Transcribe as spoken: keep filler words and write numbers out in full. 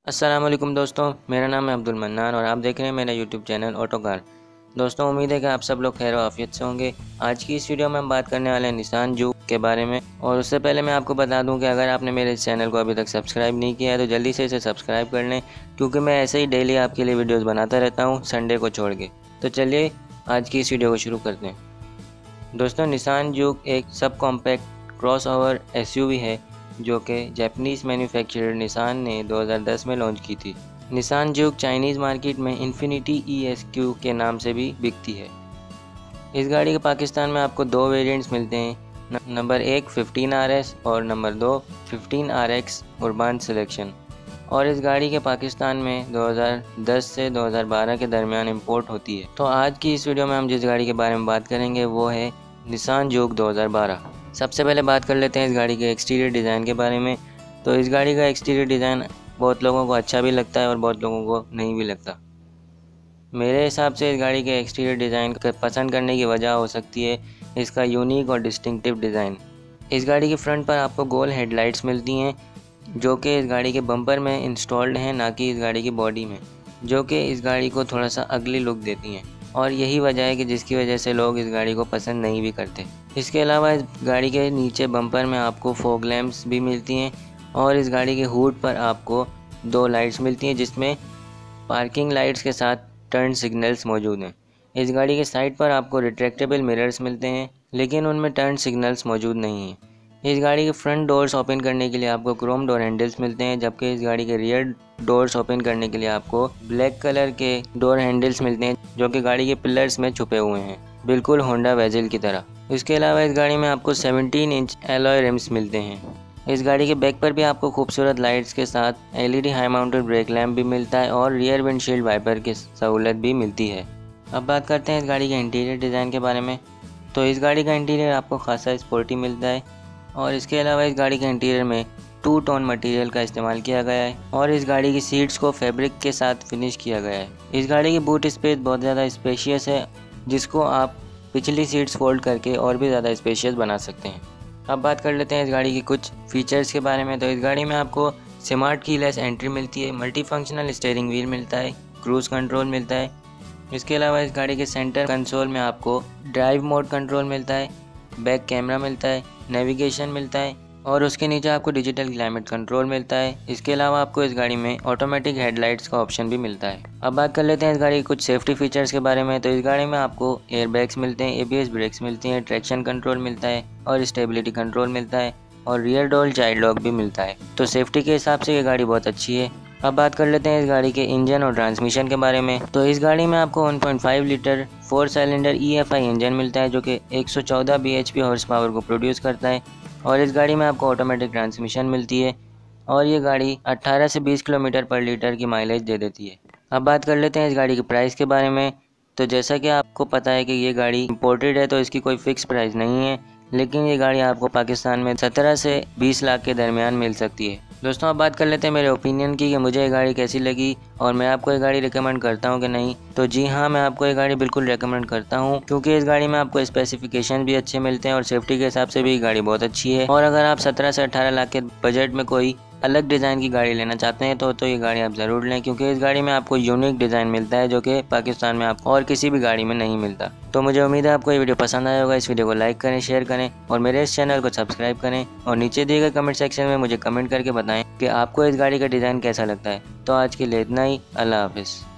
अस्सलाम-ओ-अलैकुम दोस्तों, मेरा नाम है अब्दुल मन्नान और आप देख रहे हैं मेरा यूट्यूब चैनल ऑटो कार। दोस्तों, उम्मीद है कि आप सब लोग खैर आफियत से होंगे। आज की इस वीडियो में हम बात करने वाले हैं निसान जूक के बारे में। और उससे पहले मैं आपको बता दूं कि अगर आपने मेरे इस चैनल को अभी तक सब्सक्राइब नहीं किया है तो जल्दी से इसे सब्सक्राइब कर लें, क्योंकि मैं ऐसे ही डेली आपके लिए वीडियोज़ बनाता रहता हूँ, संडे को छोड़ के। तो चलिए आज की इस वीडियो को शुरू करते हैं। दोस्तों, निसान जूक एक sub compact crossover S U V है जो कि जापानीज़ मैन्युफैक्चरर निसान ने दो हज़ार दस में लॉन्च की थी। निसान जूक चाइनीज़ मार्केट में इन्फिनिटी ई एस क्यू के नाम से भी बिकती है। इस गाड़ी के पाकिस्तान में आपको दो वेरिएंट्स मिलते हैं, नंबर एक फिफ्टीन आर एस और नंबर दो fifteen R X urban selection. और इस गाड़ी के पाकिस्तान में दो हज़ार दस से दो हज़ार बारह के दरमियान इंपोर्ट होती है। तो आज की इस वीडियो में हम जिस गाड़ी के बारे में बात करेंगे वो है निसान जूक दो हज़ार बारह। सबसे पहले बात कर लेते हैं इस गाड़ी के एक्सटीरियर डिज़ाइन के बारे में। तो इस गाड़ी का एक्सटीरियर डिज़ाइन बहुत लोगों को अच्छा भी लगता है और बहुत लोगों को नहीं भी लगता। मेरे हिसाब से इस गाड़ी के एक्सटीरियर डिज़ाइन को पसंद करने की वजह हो सकती है इसका यूनिक और डिस्टिंक्टिव डिज़ाइन। इस गाड़ी के फ्रंट पर आपको गोल हेडलाइट्स मिलती हैं जो कि इस गाड़ी के बम्पर में इंस्टॉल्ड हैं, ना कि इस गाड़ी की बॉडी में, जो कि इस गाड़ी को थोड़ा सा अगली लुक देती हैं। और यही वजह है कि जिसकी वजह से लोग इस गाड़ी को पसंद नहीं भी करते। इसके अलावा इस गाड़ी के नीचे बम्पर में आपको फॉग लैंप्स भी मिलती हैं और इस गाड़ी के हुड पर आपको दो लाइट्स मिलती हैं जिसमें पार्किंग लाइट्स के साथ टर्न सिग्नल्स मौजूद हैं। इस गाड़ी के साइड पर आपको रिट्रैक्टेबल मिरर्स मिलते हैं, लेकिन उनमें टर्न सिग्नल्स मौजूद नहीं हैं। इस गाड़ी के फ्रंट डोर्स ओपन करने के लिए आपको क्रोम डोर हैंडल्स मिलते हैं, जबकि इस गाड़ी के रियर डोर्स ओपन करने के लिए आपको ब्लैक कलर के डोर हैंडल्स मिलते हैं जो कि गाड़ी के पिलर्स में छुपे हुए हैं, बिल्कुल होंडा वेजल की तरह। इसके अलावा इस गाड़ी में आपको सत्रह इंच एलॉय रिम्स मिलते हैं। इस गाड़ी के बैक पर भी आपको खूबसूरत लाइट्स के साथ L E D high mounted brake lamp भी मिलता है और रियर विंडशील्ड वाइपर की सहूलत भी मिलती है। अब बात करते हैं इस गाड़ी के इंटीरियर डिज़ाइन के बारे में। तो इस गाड़ी का इंटीरियर आपको खासा स्पोर्टी मिलता है और इसके अलावा इस गाड़ी के इंटीरियर में टू टोन मटेरियल का इस्तेमाल किया गया है और इस गाड़ी की सीट्स को फैब्रिक के साथ फिनिश किया गया है। इस गाड़ी की बूट स्पेस बहुत ज़्यादा स्पेशियस है, जिसको आप पिछली सीट्स फोल्ड करके और भी ज़्यादा स्पेशियस बना सकते हैं। अब बात कर लेते हैं इस गाड़ी की कुछ फीचर्स के बारे में। तो इस गाड़ी में आपको स्मार्ट कीलेस एंट्री मिलती है, मल्टी फंक्शनल स्टीयरिंग व्हील मिलता है, क्रूज़ कंट्रोल मिलता है। इसके अलावा इस गाड़ी के सेंटर कंसोल में आपको ड्राइव मोड कंट्रोल मिलता है, बैक कैमरा मिलता है, नेविगेशन मिलता है और उसके नीचे आपको डिजिटल क्लाइमेट कंट्रोल मिलता है। इसके अलावा आपको इस गाड़ी में ऑटोमेटिक हेडलाइट्स का ऑप्शन भी मिलता है। अब बात कर लेते हैं इस गाड़ी के कुछ सेफ्टी फीचर्स के बारे में। तो इस गाड़ी में आपको एयर बैग्स मिलते हैं, ए बी एस ब्रेक्स मिलती हैं, ट्रैक्शन कंट्रोल मिलता है और स्टेबिलिटी कंट्रोल मिलता है और रियर डोर चाइल्ड लॉक भी मिलता है। तो सेफ्टी के हिसाब से ये गाड़ी बहुत अच्छी है। अब बात कर लेते हैं इस गाड़ी के इंजन और ट्रांसमिशन के बारे में। तो इस गाड़ी में आपको one point five litre four cylinder E F I engine मिलता है जो कि एक सौ चौदह B H P horsepower को प्रोड्यूस करता है और इस गाड़ी में आपको ऑटोमेटिक ट्रांसमिशन मिलती है और ये गाड़ी अठारह से बीस किलोमीटर पर लीटर की माइलेज दे देती है। अब बात कर लेते हैं इस गाड़ी के प्राइस के बारे में। तो जैसा कि आपको पता है कि ये गाड़ी इंपोर्टेड है तो इसकी कोई फिक्स प्राइस नहीं है, लेकिन ये गाड़ी आपको पाकिस्तान में सत्रह से बीस लाख के दरमियान मिल सकती है। दोस्तों, अब बात कर लेते हैं मेरे ओपिनियन की कि मुझे ये गाड़ी कैसी लगी और मैं आपको ये गाड़ी रिकमेंड करता हूँ कि नहीं। तो जी हाँ, मैं आपको ये गाड़ी बिल्कुल रिकमेंड करता हूँ, क्योंकि इस गाड़ी में आपको स्पेसिफिकेशन भी अच्छे मिलते हैं और सेफ्टी के हिसाब से भी गाड़ी बहुत अच्छी है। और अगर आप सत्रह से अठारह लाख के बजट में कोई अलग डिज़ाइन की गाड़ी लेना चाहते हैं तो तो ये गाड़ी आप ज़रूर लें, क्योंकि इस गाड़ी में आपको यूनिक डिज़ाइन मिलता है जो कि पाकिस्तान में आपको और किसी भी गाड़ी में नहीं मिलता। तो मुझे उम्मीद है आपको ये वीडियो पसंद आया होगा। इस वीडियो को लाइक करें, शेयर करें और मेरे इस चैनल को सब्सक्राइब करें और नीचे दिए गए कमेंट सेक्शन में मुझे कमेंट करके बताएं कि आपको इस गाड़ी का डिज़ाइन कैसा लगता है। तो आज के लिए इतना ही। अल्लाह हाफिज़।